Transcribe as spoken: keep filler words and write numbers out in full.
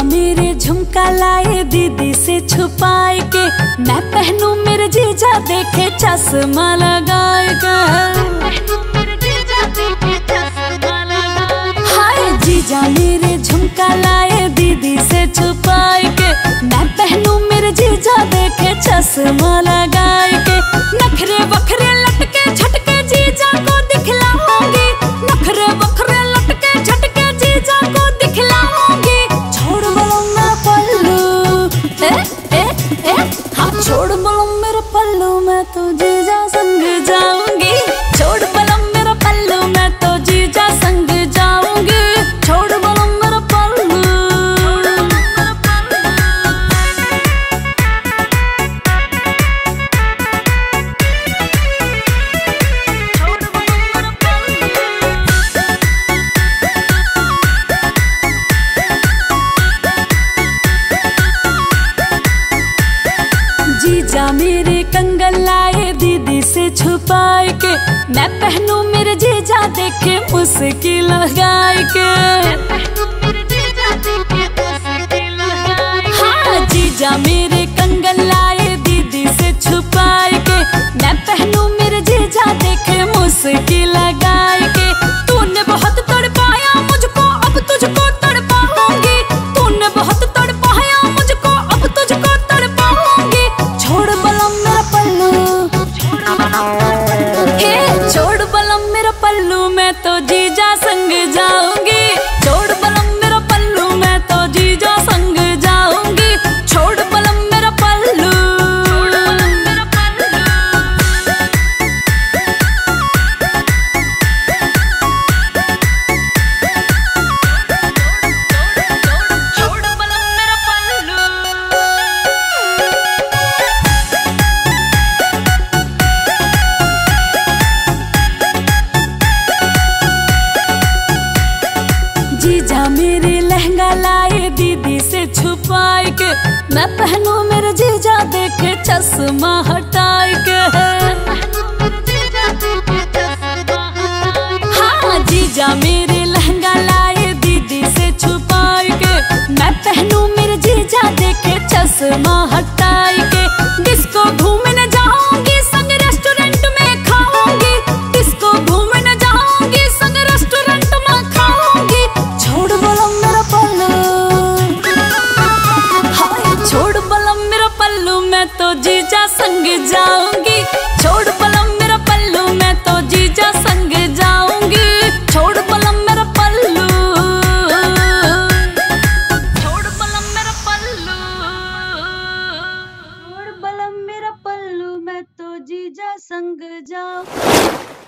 मेरे झुमका लाए दीदी से छुपाए के, मैं पहनूं मेरे जीजा देखे चश्मा लगाए के। हाय जीजा मेरे झुमका लाए दीदी से छुपाए के, मैं पहनूं मेरे जीजा देखे चश्मा लगाए के। नखरे बखरे लटके झटके जीजा को दिखलाऊंगी, नखरे बखरे लटके झटके जीजा को दिखलाऊंगी। छोड़ बोलो मेरा पल्लू, ए ए ए हाँ छोड़ बोलो मेरा पल्लू, मैं तो जीजा संग जाऊंगी। छोड़ बोलो मेरा पल्लू, मैं तो जीजा संग जाऊंगी। छोड़ बोलो मेरा पल्लू। जीजा मेरे कंगन लाए दीदी से छुपाए के, मैं पहनूं मेरे जीजा देखे मुस्किल लगाए के। हाँ जीजा मेरे कंगन लाए दीदी से छुपाए के, मैं पहनूं मेरे जीजा देखे मुस्किल लगाए के। तूने बहुत तड़पाया मुझको, अब तुझको तड़पाऊंगी। तूने बहुत तड़पाया मुझको, अब तुझको तड़पाऊंगी। छोड़ बलम मेरा पल्लू, हे छोड़ बलम मेरा पल्लू, मैं तो जीजा संग जाऊंगी। छोड़ बलम मेरा पल्लू, मैं तो जीजा संग जाऊंगी। छोड़ बलम मेरा पल्लू। छोड़ बलम मेरा पल्लू। जीजा मेरे लहंगा लाए दीदी से छुपाए के, मैं पहनूं मेरे जीजा देखे चश्मा हटाए के। हाँ जीजा मेरे लहंगा लाए दीदी से छुपाए के, मैं पहनूं मेरे जीजा देखे चश्मा हटाए के। डिस्को घूमने जाऊंगी संग रेस्टोरेंट में खाऊंगी, डिस्को घूमने जाऊंगी संग रेस्टोरेंट में खाऊंगी। छोड़ बलम मेरा पल्लू, हाय छोड़ बलम मेरा पल्लू, मैं तो जीजा संग जाऊंगी। छोड़ बलम मेरा पल्लू, मैं तो जीजा संग जाऊंगी। छोड़ बलम मेरा पल्लू, छोड़ बलम मेरा पल्लू, छोड़ बलम मेरा पल्लू, मैं तो जीजा संग जाऊं।